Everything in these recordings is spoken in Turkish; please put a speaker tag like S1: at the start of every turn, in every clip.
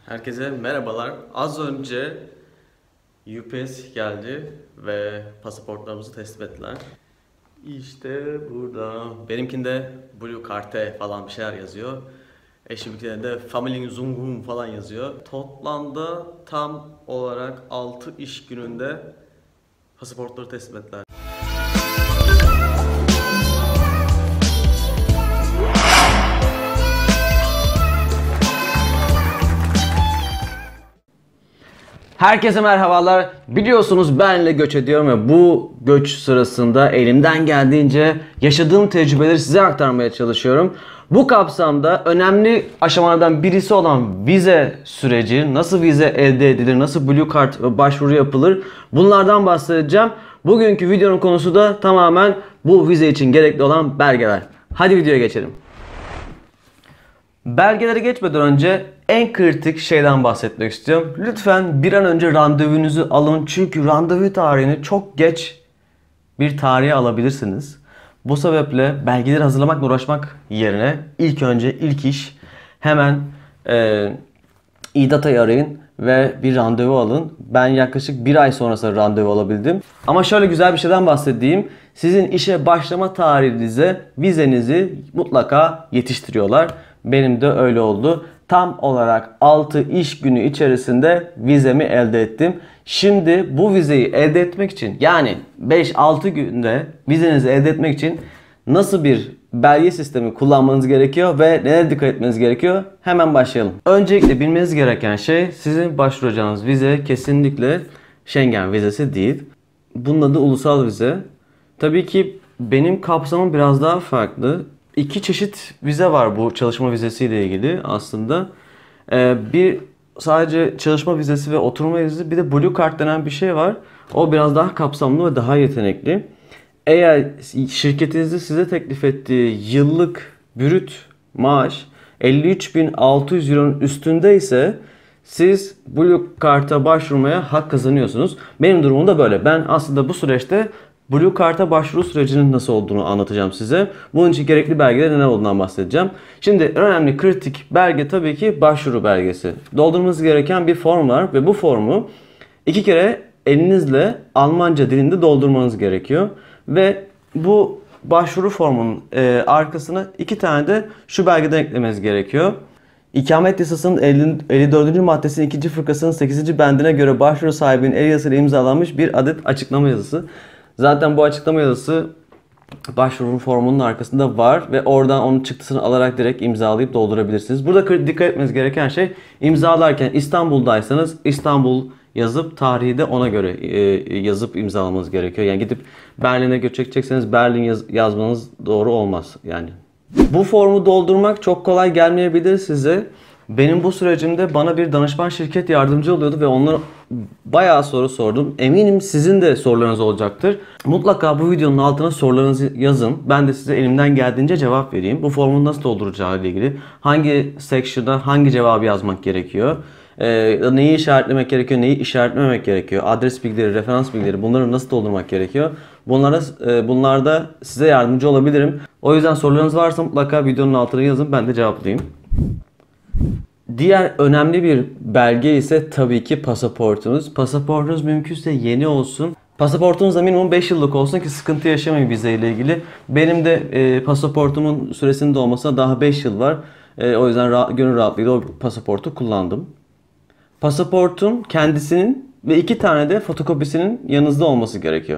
S1: Herkese merhabalar. Az önce UPS geldi ve pasaportlarımızı teslim ettiler. İşte burada. Benimkinde Blue Carte falan bir şeyler yazıyor. Eşimkinde de Family Zoom falan yazıyor. Toplamda tam olarak 6 iş gününde pasaportları teslim ettiler.
S2: Herkese merhabalar. Biliyorsunuz benle göç ediyorum ve bu göç sırasında elimden geldiğince yaşadığım tecrübeleri size aktarmaya çalışıyorum. Bu kapsamda önemli aşamalardan birisi olan vize süreci, nasıl vize elde edilir, nasıl Blue Card başvuru yapılır, bunlardan bahsedeceğim. Bugünkü videonun konusu da tamamen bu vize için gerekli olan belgeler. Hadi videoya geçelim. Belgelere geçmeden önce en kritik şeyden bahsetmek istiyorum. Lütfen bir an önce randevunuzu alın. Çünkü randevu tarihini çok geç bir tarihe alabilirsiniz. Bu sebeple belgeleri hazırlamakla uğraşmak yerine ilk iş hemen İDAT'ı arayın ve bir randevu alın. Ben yaklaşık bir ay sonrasında randevu alabildim. Ama şöyle güzel bir şeyden bahsedeyim. Sizin işe başlama tarihinize vizenizi mutlaka yetiştiriyorlar. Benim de öyle oldu. Tam olarak 6 iş günü içerisinde vizemi elde ettim. Şimdi bu vizeyi elde etmek için, yani 5-6 günde vizenizi elde etmek için nasıl bir belge sistemi kullanmanız gerekiyor ve nelere dikkat etmeniz gerekiyor? Hemen başlayalım. Öncelikle bilmeniz gereken şey, sizin başvuracağınız vize kesinlikle Schengen vizesi değil. Bunun adı ulusal vize. Tabii ki benim kapsamım biraz daha farklı. İki çeşit vize var bu çalışma vizesiyle ilgili aslında. Bir sadece çalışma vizesi ve oturma vizesi, bir de Blue Card denen bir şey var. O biraz daha kapsamlı ve daha yetenekli. Eğer şirketinizin size teklif ettiği yıllık brüt maaş 53.600 euronun üstünde ise siz Blue Card'a başvurmaya hak kazanıyorsunuz. Benim durumum da böyle. Ben aslında bu süreçte Blue Card'a başvuru sürecinin nasıl olduğunu anlatacağım size. Bunun için gerekli belgelerin ne olduğundan bahsedeceğim. Şimdi önemli kritik belge tabii ki başvuru belgesi. Doldurmanız gereken bir form var ve bu formu 2 kere elinizle Almanca dilinde doldurmanız gerekiyor. Ve bu başvuru formunun arkasına 2 tane de şu belgeden eklemeniz gerekiyor. İkamet yasasının 54. maddesinin 2. fıkrasının 8. bendine göre başvuru sahibinin el yazısıyla imzalanmış bir adet açıklama yazısı. Zaten bu açıklama yazısı başvuru formunun arkasında var ve oradan onun çıktısını alarak direkt imzalayıp doldurabilirsiniz. Burada dikkat etmeniz gereken şey, imzalarken İstanbul'daysanız İstanbul yazıp tarihi de ona göre yazıp imzalamanız gerekiyor. Yani gidip Berlin'e göç çekecekseniz Berlin yazmanız doğru olmaz yani. Bu formu doldurmak çok kolay gelmeyebilir size. Benim bu sürecimde bana bir danışman şirket yardımcı oluyordu ve onlara bayağı soru sordum. Eminim sizin de sorularınız olacaktır. Mutlaka bu videonun altına sorularınızı yazın. Ben de size elimden geldiğince cevap vereyim. Bu formu nasıl dolduracağı ile ilgili, hangi section'da hangi cevabı yazmak gerekiyor, neyi işaretlemek gerekiyor, neyi işaretlememek gerekiyor, adres bilgileri, referans bilgileri, bunları nasıl doldurmak gerekiyor. Bunlarda size yardımcı olabilirim. O yüzden sorularınız varsa mutlaka videonun altına yazın, ben de cevaplayayım. Diğer önemli bir belge ise tabii ki pasaportunuz. Pasaportunuz mümkünse yeni olsun. Pasaportunuz da minimum 5 yıllık olsun ki sıkıntı yaşamayın vizeyle ilgili. Benim de pasaportumun süresinin dolmasına daha 5 yıl var. O yüzden gönül rahatlığıyla o pasaportu kullandım. Pasaportun kendisinin ve 2 tane de fotokopisinin yanınızda olması gerekiyor.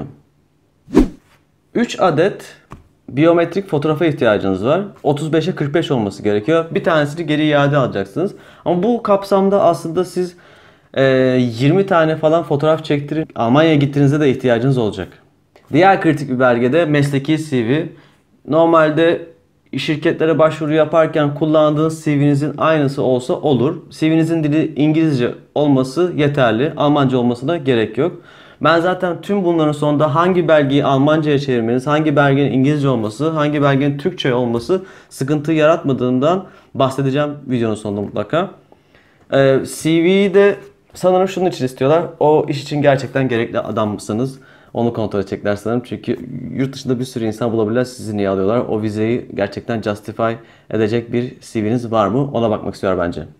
S2: 3 adet biyometrik fotoğrafa ihtiyacınız var. 35'e 45 olması gerekiyor. Bir tanesini geri iade alacaksınız. Ama bu kapsamda aslında siz 20 tane falan fotoğraf çektirip Almanya'ya gittiğinizde de ihtiyacınız olacak. Diğer kritik bir belge de mesleki CV. Normalde şirketlere başvuru yaparken kullandığınız CV'nizin aynısı olsa olur. CV'nizin dili İngilizce olması yeterli. Almanca olmasına gerek yok. Ben zaten tüm bunların sonunda hangi belgeyi Almanca'ya çevirmeniz, hangi belgenin İngilizce olması, hangi belgenin Türkçe olması sıkıntı yaratmadığından bahsedeceğim videonun sonunda mutlaka. CV'yi de sanırım şunun için istiyorlar. O iş için gerçekten gerekli adam mısınız? Onu kontrol edecekler sanırım. Çünkü yurt dışında bir sürü insan bulabilirler, sizi niye alıyorlar? O vizeyi gerçekten justify edecek bir CV'niz var mı? Ona bakmak istiyor bence.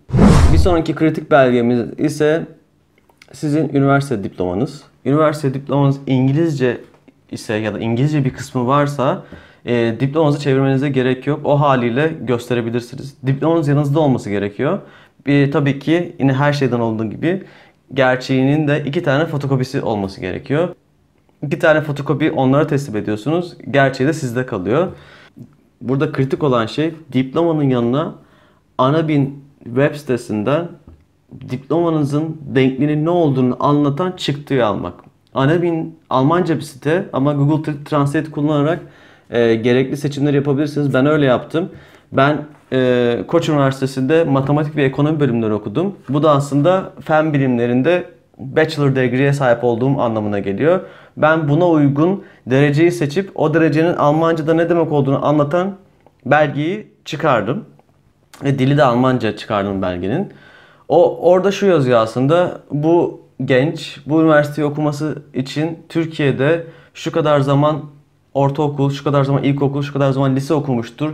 S2: Bir sonraki kritik belgemiz ise sizin üniversite diplomanız. Üniversite diplomanız İngilizce ise ya da İngilizce bir kısmı varsa diplomanızı çevirmenize gerek yok. O haliyle gösterebilirsiniz. Diplomanız yanınızda olması gerekiyor. Tabii ki yine her şeyden olduğu gibi gerçeğinin de 2 tane fotokopisi olması gerekiyor. 2 tane fotokopi onlara teslim ediyorsunuz. Gerçeği de sizde kalıyor. Burada kritik olan şey diplomanın yanına Anabin web sitesinden diplomanızın denkliğinin ne olduğunu anlatan çıktıyı almak. Anabin Almanca bir site ama Google Translate kullanarak gerekli seçimleri yapabilirsiniz. Ben öyle yaptım. Ben Koç Üniversitesi'nde matematik ve ekonomi bölümleri okudum. Bu da aslında fen bilimlerinde bachelor degree'ye sahip olduğum anlamına geliyor. Ben buna uygun dereceyi seçip o derecenin Almanca'da ne demek olduğunu anlatan belgeyi çıkardım. Ve dili de Almanca çıkardım belgenin. Orada şu yazıyor aslında: bu genç bu üniversiteyi okuması için Türkiye'de şu kadar zaman ortaokul, şu kadar zaman ilkokul, şu kadar zaman lise okumuştur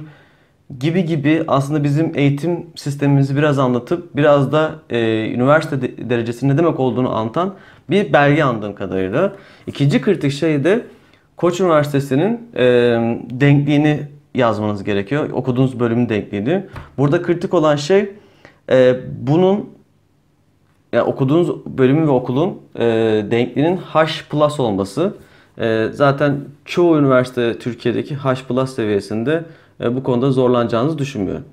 S2: gibi aslında bizim eğitim sistemimizi biraz anlatıp biraz da üniversite derecesinin ne demek olduğunu anlatan bir belge anladığım kadarıyla. İkinci kritik şey de Koç Üniversitesi'nin denkliğini yazmanız gerekiyor. Okuduğunuz bölümün denkliğini. Burada kritik olan şey bunun yani okuduğunuz bölümün ve okulun denkliğinin H+ olması. Zaten çoğu üniversite Türkiye'deki H+ seviyesinde, bu konuda zorlanacağınızı düşünmüyorum.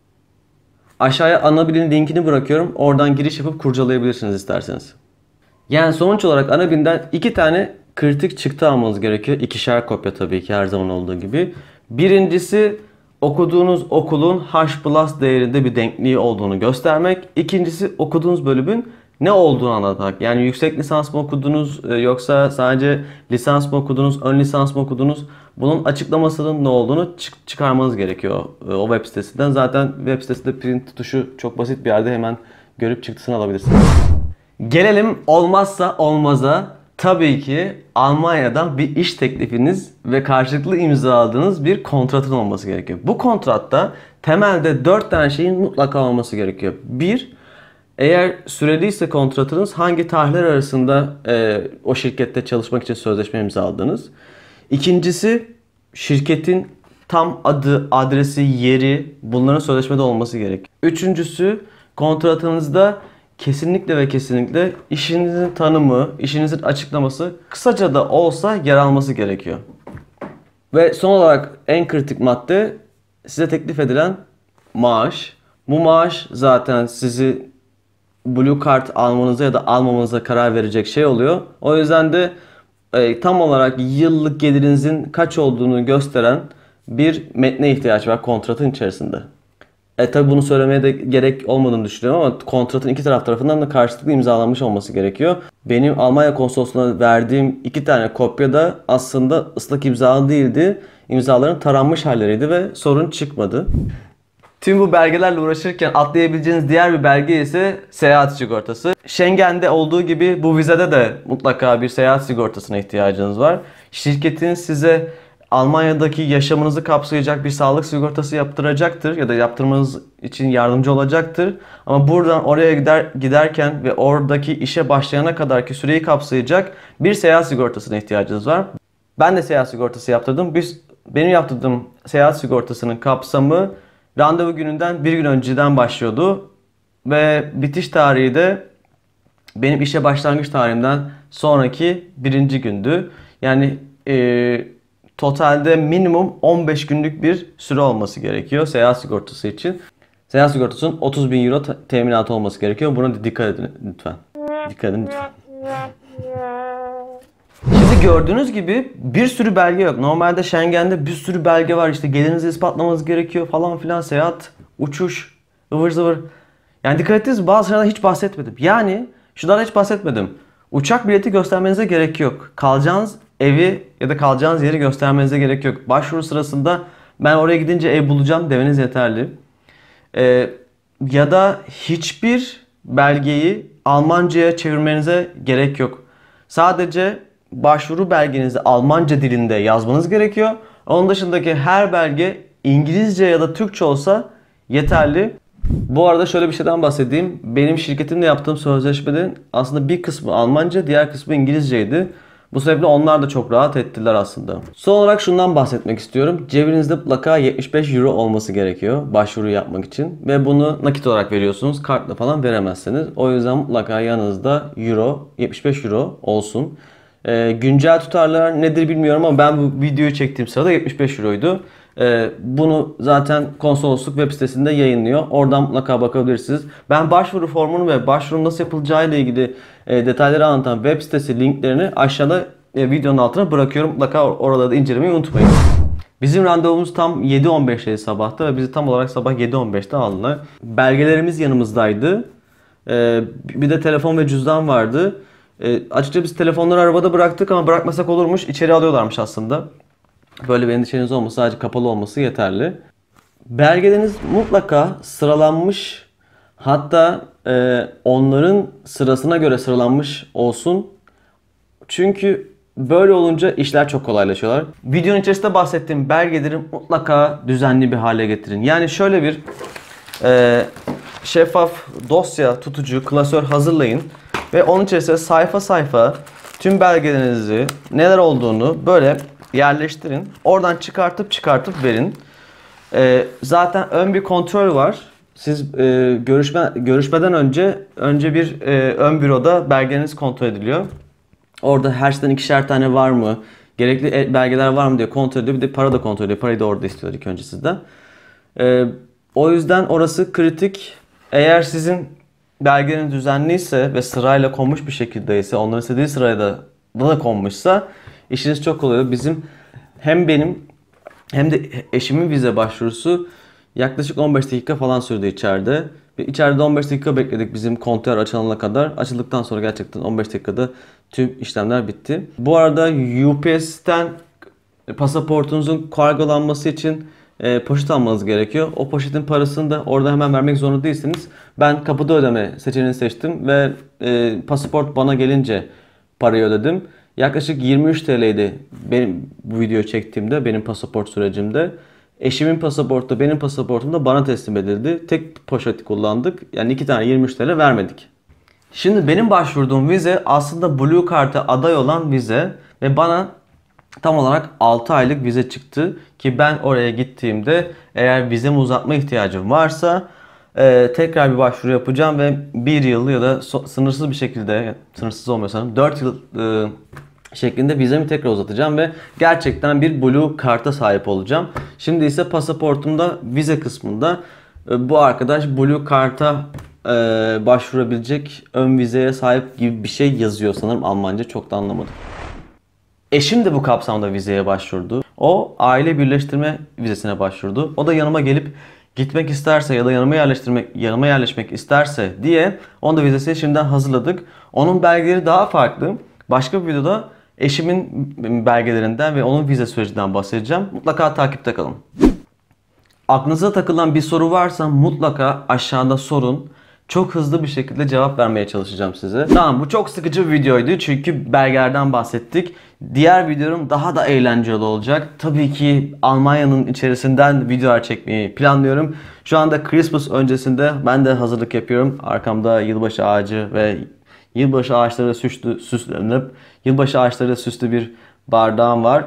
S2: Aşağıya Anabin'in linkini bırakıyorum. Oradan giriş yapıp kurcalayabilirsiniz isterseniz. Yani sonuç olarak Anabin'den 2 tane kritik çıktı almanız gerekiyor. 2'şer kopya tabii ki her zaman olduğu gibi. Birincisi okuduğunuz okulun H+ değerinde bir denkliği olduğunu göstermek. İkincisi okuduğunuz bölümün ne olduğunu anlatmak. Yani yüksek lisans mı okudunuz yoksa sadece lisans mı okudunuz, ön lisans mı okudunuz? Bunun açıklamasının ne olduğunu çıkarmanız gerekiyor o web sitesinden. Zaten web sitesinde print tuşu çok basit bir yerde, hemen görüp çıktısını alabilirsiniz. Gelelim olmazsa olmaza. Tabii ki Almanya'dan bir iş teklifiniz ve karşılıklı imzaladığınız bir kontratın olması gerekiyor. Bu kontratta temelde 4 tane şeyin mutlaka olması gerekiyor. 1. Eğer süreliyse kontratınız hangi tarihler arasında o şirkette çalışmak için sözleşme imzaladınız. İkincisi şirketin tam adı, adresi, yeri, bunların sözleşmede olması gerekiyor. Üçüncüsü kontratınızda kesinlikle ve kesinlikle işinizin tanımı, işinizin açıklaması kısaca da olsa yer alması gerekiyor. Ve son olarak en kritik madde size teklif edilen maaş. Bu maaş zaten sizi Blue Card almanıza ya da almamanıza karar verecek şey oluyor. O yüzden de tam olarak yıllık gelirinizin kaç olduğunu gösteren bir metne ihtiyaç var kontratın içerisinde. Tabi bunu söylemeye de gerek olmadığını düşünüyorum ama kontratın iki tarafından da karşılıklı imzalanmış olması gerekiyor. Benim Almanya konsolosluğuna verdiğim 2 tane kopya da aslında ıslak imzalı değildi. İmzaların taranmış halleriydi ve sorun çıkmadı. Tüm bu belgelerle uğraşırken atlayabileceğiniz diğer bir belge ise seyahat sigortası. Schengen'de olduğu gibi bu vizede de mutlaka bir seyahat sigortasına ihtiyacınız var. Şirketin size Almanya'daki yaşamınızı kapsayacak bir sağlık sigortası yaptıracaktır ya da yaptırmanız için yardımcı olacaktır. Ama buradan oraya giderken ve oradaki işe başlayana kadarki süreyi kapsayacak bir seyahat sigortasına ihtiyacınız var. Ben de seyahat sigortası yaptırdım. Benim yaptırdığım seyahat sigortasının kapsamı randevu gününden 1 gün önceden başlıyordu. Ve bitiş tarihi de benim işe başlangıç tarihimden sonraki 1. gündü. Yani totalde minimum 15 günlük bir süre olması gerekiyor seyahat sigortası için. Seyahat sigortasının 30.000 euro teminatı olması gerekiyor. Buna dikkat edin lütfen. Dikkat edin lütfen. Şimdi gördüğünüz gibi bir sürü belge yok. Normalde Schengen'de bir sürü belge var. İşte gelirinizi ispatlamanız gerekiyor falan filan. Seyahat, uçuş, ıvır zıvır. Yani dikkat ettiniz mi? Bazı şeylerden hiç bahsetmedim. Yani şundan hiç bahsetmedim. Uçak bileti göstermenize gerek yok. Kalacağınız evi ya da kalacağınız yeri göstermenize gerek yok. Başvuru sırasında ben oraya gidince ev bulacağım demeniz yeterli. Ya da hiçbir belgeyi Almanca'ya çevirmenize gerek yok. Sadece başvuru belgenizi Almanca dilinde yazmanız gerekiyor. Onun dışındaki her belge İngilizce ya da Türkçe olsa yeterli. Bu arada şöyle bir şeyden bahsedeyim. Benim şirketimle yaptığım sözleşmenin aslında bir kısmı Almanca, diğer kısmı İngilizceydi. Bu sebeple onlar da çok rahat ettiler aslında. Son olarak şundan bahsetmek istiyorum. Cebinizde mutlaka 75 euro olması gerekiyor başvuru yapmak için. Ve bunu nakit olarak veriyorsunuz. Kartla falan veremezsiniz. O yüzden mutlaka yanınızda euro, 75 euro olsun. Güncel tutarlar nedir bilmiyorum ama ben bu videoyu çektiğim sırada 75 euroydu. Bunu zaten konsolosluk web sitesinde yayınlıyor. Oradan mutlaka bakabilirsiniz. Ben başvuru formunu ve başvurunun nasıl yapılacağı ile ilgili detayları anlatan web sitesi linklerini aşağıda videonun altına bırakıyorum. Mutlaka oraları da incelemeyi unutmayın. Bizim randevumuz tam 7.15'teydi sabahta ve bizi tam olarak sabah 7.15'te aldılar. Belgelerimiz yanımızdaydı. Bir de telefon ve cüzdan vardı. Açıkçası biz telefonları arabada bıraktık ama bırakmasak olurmuş. İçeri alıyorlarmış aslında. Böyle bir endişeniz olması, sadece kapalı olması yeterli. Belgeleriniz mutlaka sıralanmış, hatta onların sırasına göre sıralanmış olsun. Çünkü böyle olunca işler çok kolaylaşıyorlar. Videonun içerisinde bahsettiğim belgeleri mutlaka düzenli bir hale getirin. Yani şöyle bir şeffaf dosya tutucu, klasör hazırlayın. Ve onun içerisine sayfa sayfa tüm belgelerinizi, neler olduğunu böyle yerleştirin. Oradan çıkartıp verin. Zaten ön bir kontrol var. Siz görüşmeden önce bir ön büroda belgeleriniz kontrol ediliyor. Orada her şeyden ikişer tane var mı, gerekli belgeler var mı diye kontrol ediyor. Bir de para da kontrol ediyor. Parayı da orada istiyorlar ilk önce sizden. O yüzden orası kritik. Eğer sizin belgeleriniz düzenliyse ve sırayla konmuş bir şekildeyse, onların istediği sıraya da konmuşsa işiniz çok kolay. Hem benim hem de eşimin vize başvurusu yaklaşık 15 dakika falan sürdü içeride. Ve içeride 15 dakika bekledik bizim kontör açılana kadar. Açıldıktan sonra gerçekten 15 dakikada tüm işlemler bitti. Bu arada UPS'ten pasaportunuzun kargolanması için poşet almanız gerekiyor. O poşetin parasını da orada hemen vermek zorunda değilsiniz. Ben kapıda ödeme seçeneğini seçtim ve pasaport bana gelince parayı ödedim. Yaklaşık 23 TL'ydi benim bu videoyu çektiğimde, benim pasaport sürecimde. Eşimin pasaportu, benim pasaportum da bana teslim edildi. Tek poşet kullandık. Yani 2 tane 23 TL vermedik. Şimdi benim başvurduğum vize aslında Blue Card'a aday olan vize ve bana tam olarak 6 aylık vize çıktı ki ben oraya gittiğimde eğer vizemi uzatma ihtiyacım varsa tekrar bir başvuru yapacağım ve 1 yıl ya da sınırsız bir şekilde, sınırsız olmuyor sanırım, 4 yıl şeklinde vizemi tekrar uzatacağım ve gerçekten bir Blue Card'a sahip olacağım. Şimdi ise pasaportumda vize kısmında bu arkadaş Blue Card'a başvurabilecek ön vizeye sahip gibi bir şey yazıyor sanırım, Almanca, çok da anlamadım. Eşim de bu kapsamda vizeye başvurdu. O aile birleştirme vizesine başvurdu. O da yanıma gelip gitmek isterse ya da yanıma yerleşmek isterse diye onun da vizesini şimdiden hazırladık. Onun belgeleri daha farklı. Başka bir videoda eşimin belgelerinden ve onun vize sürecinden bahsedeceğim. Mutlaka takipte kalın. Aklınıza takılan bir soru varsa mutlaka aşağıda sorun. Çok hızlı bir şekilde cevap vermeye çalışacağım size. Tamam, bu çok sıkıcı bir videoydu çünkü belgelerden bahsettik. Diğer videom daha da eğlenceli olacak. Tabii ki Almanya'nın içerisinden videolar çekmeyi planlıyorum. Şu anda Christmas öncesinde ben de hazırlık yapıyorum. Arkamda yılbaşı ağacı ve yılbaşı ağaçları süslenip yılbaşı ağaçları süslü bir bardağım var.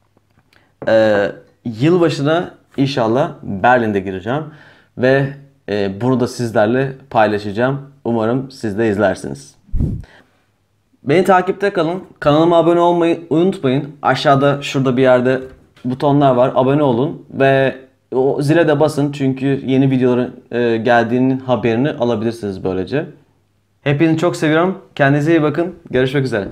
S2: Yılbaşına inşallah Berlin'de gireceğim ve bunu da sizlerle paylaşacağım. Umarım siz de izlersiniz. Beni takipte kalın. Kanalıma abone olmayı unutmayın. Aşağıda şurada bir yerde butonlar var. Abone olun ve o zile de basın çünkü yeni videoların geldiğinin haberini alabilirsiniz böylece. Hepinizi çok seviyorum. Kendinize iyi bakın. Görüşmek üzere.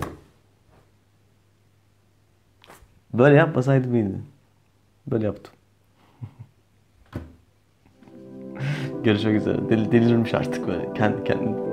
S2: Böyle yapmasaydım iyiydi. Böyle yaptım. Görüşmek üzere. Delirmiş artık böyle kendi kendine.